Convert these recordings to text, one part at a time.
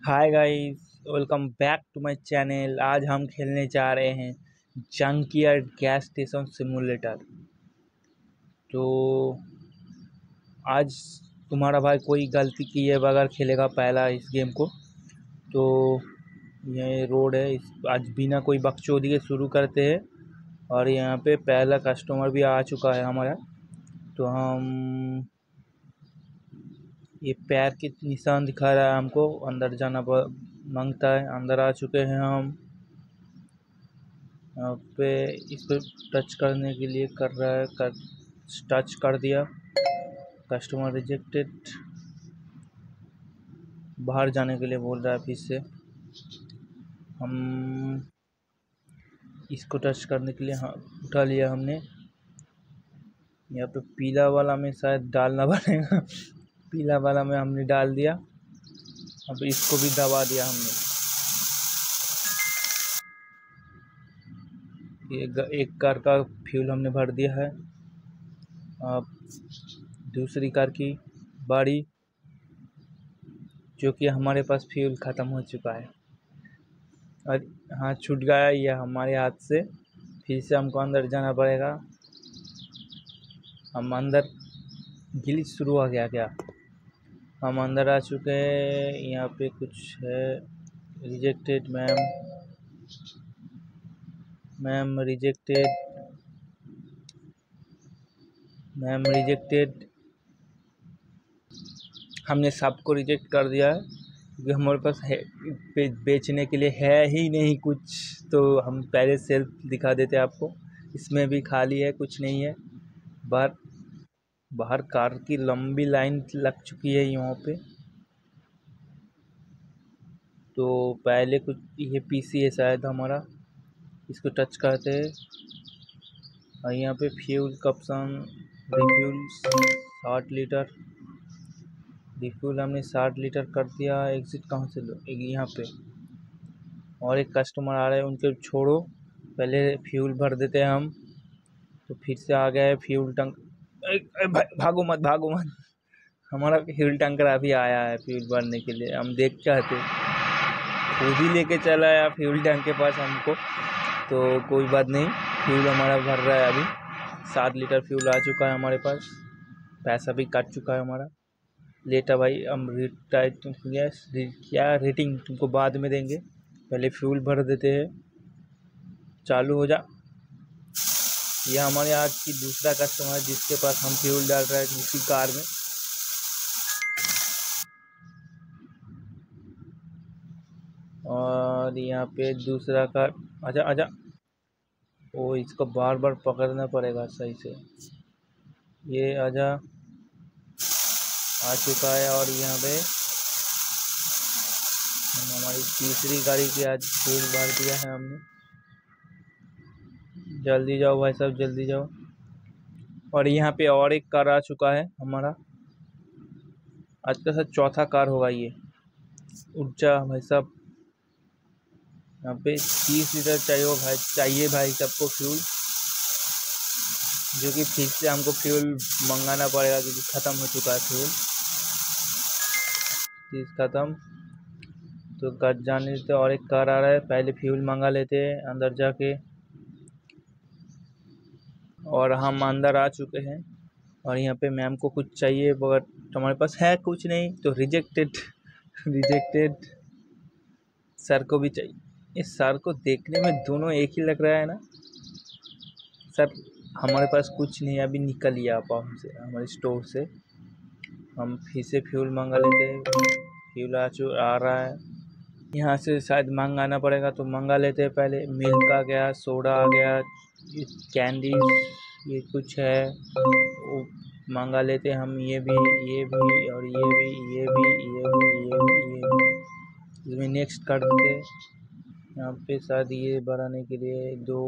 Hi guys, welcome back to my channel. आज हम खेलने जा रहे हैं जंकयार्ड गैस स्टेशन सिमुलेटर। तो आज तुम्हारा भाई कोई गलती किए बगैर खेलेगा पहला इस गेम को। तो ये रोड है, आज बिना कोई बकचोदी के शुरू करते हैं। और यहाँ पे पहला कस्टमर भी आ चुका है हमारा। तो हम ये पैर के निशान दिखा रहा है हमको, अंदर जाना मांगता है। अंदर आ चुके हैं हम। यहाँ पे इसको टच करने के लिए कर रहा है, टच कर दिया। कस्टमर रिजेक्टेड, बाहर जाने के लिए बोल रहा है। फिर से हम इसको टच करने के लिए उठा लिया हमने। यहाँ पे पीला वाला में शायद डालना पड़ेगा। पीला वाला में हमने डाल दिया। अब इसको भी दबा दिया हमने। ये एक कार का फ्यूल हमने भर दिया है। अब दूसरी कार की बारी, जो कि हमारे पास फ्यूल ख़त्म हो चुका है और हाथ छूट गया ये हमारे हाथ से। फिर से हमको अंदर जाना पड़ेगा। हम अंदर, गिलिच शुरू हो गया क्या? हम अंदर आ चुके हैं। यहाँ पे कुछ है, रिजेक्टेड मैम रिजेक्टेड। हमने सबको रिजेक्ट कर दिया है क्योंकि हमारे पास है बेचने के लिए है ही नहीं कुछ। तो हम पहले सेल्फ दिखा देते आपको। इसमें भी खाली है, कुछ नहीं है। बाहर कार की लंबी लाइन लग चुकी है यहाँ पे। तो पहले कुछ ये पीसी है शायद हमारा, इसको टच करते हैं। और यहाँ पे फ्यूल कप्सन रिफ्यूल 60 लीटर। रिफ्यूल हमने 60 लीटर कर दिया। एग्ज़िट कहाँ से लो? यहाँ पे और एक कस्टमर आ रहे हैं, उनके छोड़ो, पहले फ्यूल भर देते हैं हम। तो फिर से आ गया है फ्यूल टंक। भागो मत। हमारा फ्यूल टैंकर अभी आया है फ्यूल भरने के लिए। हम देख के आते, खुद ही लेके चला आया फ्यूल टैंक के पास हमको। तो कोई बात नहीं, फ्यूल हमारा भर रहा है अभी। 7 लीटर फ्यूल आ चुका है हमारे पास। पैसा भी कट चुका है हमारा। लेटा भाई, हम क्या रेटिंग तुमको बाद में देंगे, पहले फ्यूल भर देते हैं। चालू हो जा। यह हमारे आज की दूसरा कस्टमर है जिसके पास हम फ्यूल डाल रहे हैं उसी कार में। और यहाँ पे दूसरा कार, आजा। ओ, इसको बार बार पकड़ना पड़ेगा सही से। ये आजा, आ चुका है। और यहाँ पे हमारी तीसरी गाड़ी की आज फ्यूल भर दिया है हमने। जल्दी जाओ भाई साहब, जल्दी जाओ। और यहाँ पे और एक कार आ चुका है हमारा। आज का साथ चौथा कार होगा ये। उठ जा भाई साहब। यहाँ पे 30 लीटर चाहिए भाई सबको फ्यूल, जो कि फिर से हमको फ्यूल मंगाना पड़ेगा क्योंकि ख़त्म हो चुका है फ्यूल। चीज़ ख़त्म। तो कर जाने देते। और एक कार आ रहा है, पहले फ्यूल मंगा लेते हैं अंदर जाके। और हम अंदर आ चुके हैं। और यहाँ पे मैम को कुछ चाहिए बट हमारे पास है कुछ नहीं, तो रिजेक्टेड। सर को भी चाहिए। इस सर को देखने में दोनों एक ही लग रहा है ना। सर, हमारे पास कुछ नहीं, अभी निकल लिया आप हमसे, हमारे स्टोर से। हम फिर से फ्यूल मंगा लेते हैं। फ्यूल आ रहा है। यहाँ से शायद मंगाना पड़ेगा, तो मंगा लेते हैं पहले। मिल्क आ गया, सोडा आ गया, ये कैंडी, ये कुछ है वो मंगा लेते हैं हम। ये भी और ये भी। इसमें नेक्स्ट कर देते। यहाँ पे शायद ये बढ़ाने के लिए 2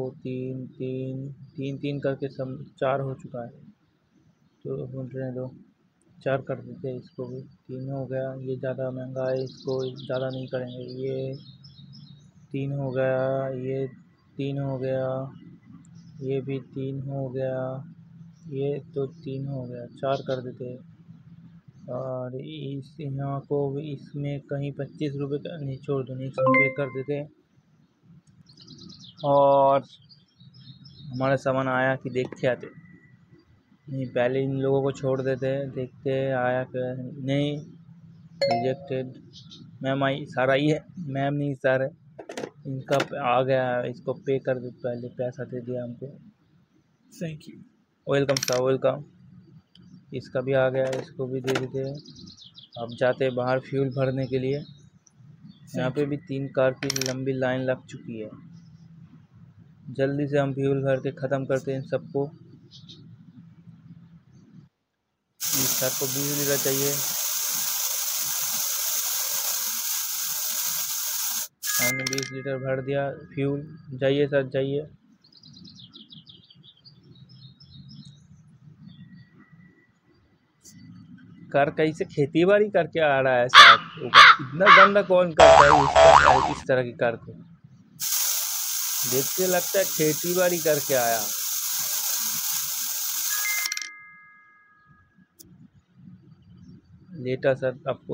3 करके सब 4 हो चुका है। तो बोल रहे हैं 2 4 कर देते हैं। इसको भी 3 हो गया। ये ज़्यादा महंगा है, इसको ज़्यादा नहीं करेंगे। ये 3 हो गया, ये 3 हो गया, ये भी 3 हो गया, ये तो 3 हो गया, 4 कर देते हैं। और इस यहाँ को इसमें कहीं 25 रुपये का नहीं, छोड़ दो, नेक्स्ट पे कर देते हैं। और हमारा सामान आया कि देख के आते नहीं, पहले इन लोगों को छोड़ देते हैं, देखते हैं आया क्या नहीं। रिजेक्टेड। मैम आई, सर आई है, मैम नहीं सर है। इनका आ गया, इसको पे कर दे, पहले पैसा दे दिया हमको। Thank you. Welcome sir, welcome. इसका भी आ गया, इसको भी दे देते हैं। अब जाते हैं बाहर फ्यूल भरने के लिए। यहाँ पे भी 3 कार की लंबी लाइन लग चुकी है। जल्दी से हम फ्यूल भर के ख़त्म करते हैं सबको। इस सर को 20 लीटर चाहिए। हमने 20 लीटर भर दिया फ्यूल। जाइए सर, जाइए। कार कैसे खेती बाड़ी करके आ रहा है साहब? इतना गंदा कौन करता है इस तरह की कार को? देख के लगता है खेती बाड़ी करके आया। लेटा सर, आपको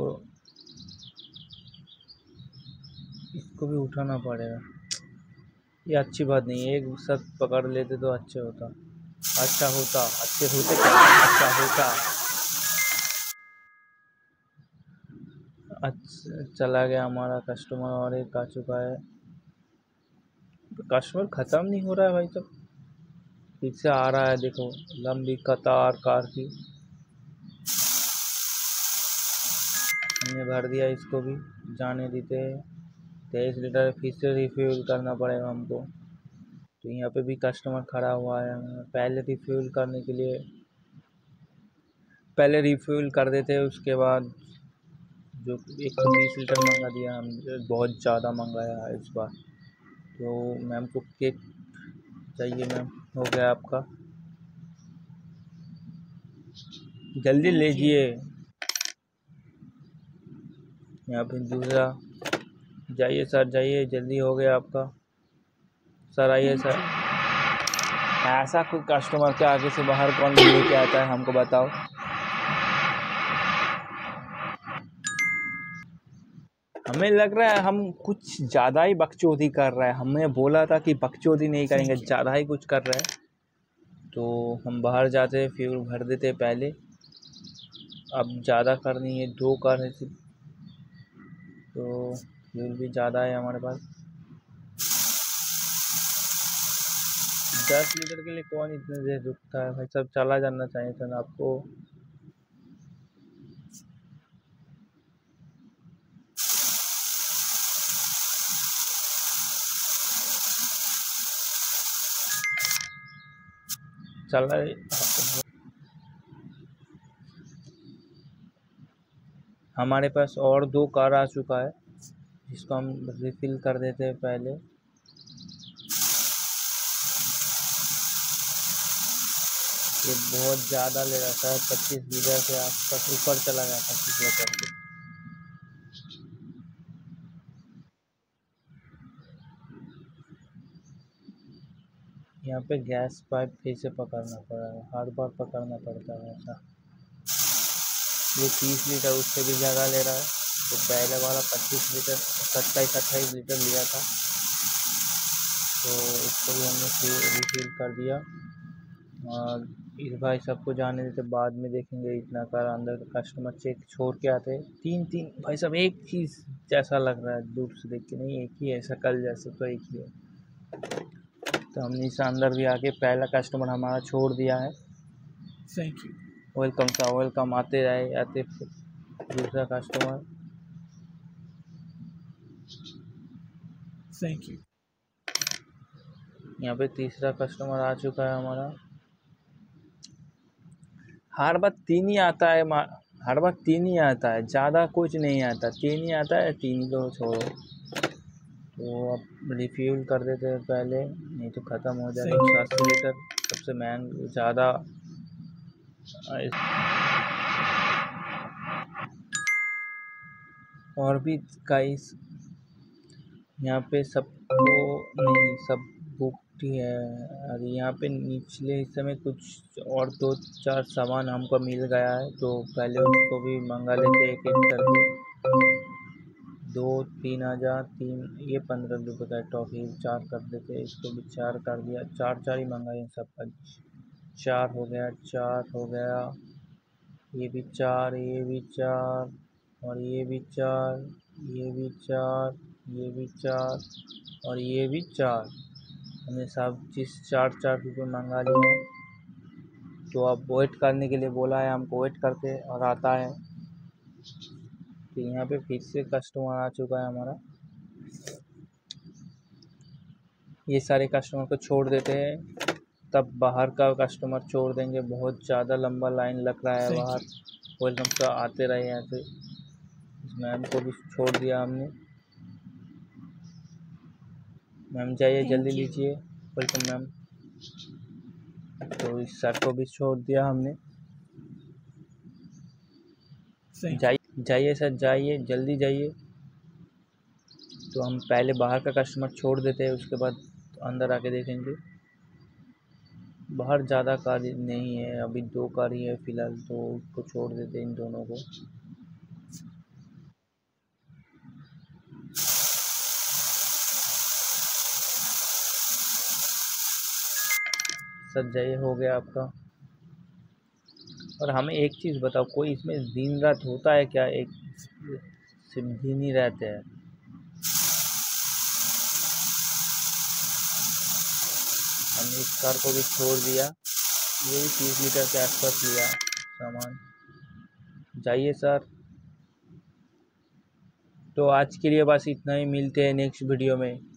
इसको भी उठाना पड़ेगा। ये अच्छी बात नहीं है, एक साथ पकड़ लेते तो अच्छा होता। अच्छा होता, अच्छे होते क्या, अच्छा होता। अच्छा चला गया हमारा कस्टमर, और एक आ चुका है। कस्टमर ख़त्म नहीं हो रहा है भाई साहब। फिर से आ रहा है, देखो लंबी कतार कार की। हमने भर दिया, इसको भी जाने देते। 23 लीटर फिर से रिफ्यूल करना पड़ेगा हमको। तो यहाँ पे भी कस्टमर खड़ा हुआ है। पहले रिफ्यूल करने के लिए पहले रिफ्यूल कर देते, उसके बाद जो 120 लीटर मंगा दिया हम, बहुत ज़्यादा मंगाया है इस बार। तो मैम को केक चाहिए। मैम, हो गया आपका, जल्दी लीजिए। यहाँ पे दूसरा, जाइए सर, जाइए, जल्दी हो गया आपका। सर आइए सर। ऐसा कोई कस्टमर के आगे से बाहर कौन लेके आता है, हमको बताओ। हमें लग रहा है हम कुछ ज़्यादा ही बकचोदी कर रहा है। हमने बोला था कि बकचोदी नहीं करेंगे, ज़्यादा ही कुछ कर रहे हैं। तो हम बाहर जाते, फ्यूल भर देते पहले। अब ज़्यादा करनी है, 2 कार है सिर्फ, तो फ्यूल भी ज़्यादा है हमारे पास। 10 लीटर के लिए कौन इतने देर रुकता है भाई साहब? चला जाना चाहिए था ना आपको। चला। हमारे पास और 2 कार आ चुका है, जिसको हम रिफ़िल कर देते हैं पहले। ये बहुत ज़्यादा ले रहा था, 25 लीटर से आसपास ऊपर चला गया 25 लीटर से। यहाँ पे गैस पाइप फिर से पकड़ना पड़ेगा, हर बार पकड़ना पड़ता है ऐसा। ये 30 लीटर उससे भी ज़्यादा ले रहा है। तो पहले वाला 25 लीटर 27-28 लीटर लिया था, तो इसको भी हमने रिफ़िल कर दिया। और इस भाई सबको जाने देते, बाद में देखेंगे। इतना कार अंदर कस्टमर चेक छोड़ के आते हैं। 3 भाई साहब एक चीज़ जैसा लग रहा है, दूर से देख के नहीं, एक ही है, शक्ल जैसे तो एक ही है। तो हमने इस अंदर भी आके पहला कस्टमर हमारा छोड़ दिया है। Thank you. Welcome sir, welcome. आते रहे, आते दूसरा कस्टमर। Thank you. यहाँ पे तीसरा कस्टमर आ चुका है हमारा। हर बार 3 ही आता है, हर बार 3 ही आता है, ज़्यादा कुछ नहीं आता। 3 ही आता है, 3 को छोड़ो। तो अब रिफ्यूल कर देते हैं पहले, नहीं तो ख़त्म हो जाएगा। 80 लीटर सबसे महंगा, ज़्यादा। और भी कई यहाँ पे सबको नहीं, सब बुक ठीक है। और यहाँ पे निचले हिस्से में कुछ और 2-4 सामान हमको मिल गया है, तो पहले उसको भी मंगा लेते एक एक करके। 2-3 हज़ार, तीन ये 15 रुपये का टॉफ़ी 4 कर देते, इसको भी 4 कर दिया। 4 ही मंगाए सबका। 4 हो गया, 4 हो गया, ये भी 4, ये भी 4, और ये भी 4, ये भी 4, ये भी 4, और ये भी 4। हमने सब चीज़ 4-4 रुपये मंगा लिए हैं। तो अब वेट करने के लिए बोला है हमको, वेट करते और आता है। तो यहाँ पे फिर से कस्टमर आ चुका है हमारा। ये सारे कस्टमर को छोड़ देते हैं, तब बाहर का कस्टमर छोड़ देंगे। बहुत ज़्यादा लंबा लाइन लग रहा है बाहर। वेलकम का आते रहे ऐसे। इस मैम को भी छोड़ दिया हमने। मैम जाइए, जल्दी लीजिए। Welcome ma'am. तो इस सर को भी छोड़ दिया हमने। जाइए सर, जाइए, जल्दी जाइए। तो हम पहले बाहर का कस्टमर छोड़ देते हैं, उसके बाद अंदर आके देखेंगे। बाहर ज़्यादा कार नहीं है, अभी 2 कार ही है फ़िलहाल, तो उसको छोड़ देते हैं इन दोनों को। सर जाइए, हो गया आपका। और हमें एक चीज़ बताओ, कोई इसमें दिन रात होता है क्या? एक सिर्फ दिन ही रहते हैं। हमने इस कार को भी छोड़ दिया। ये भी 30 लीटर के आसपास लिया सामान। जाइए सर। तो आज के लिए बस इतना ही, मिलते हैं नेक्स्ट वीडियो में।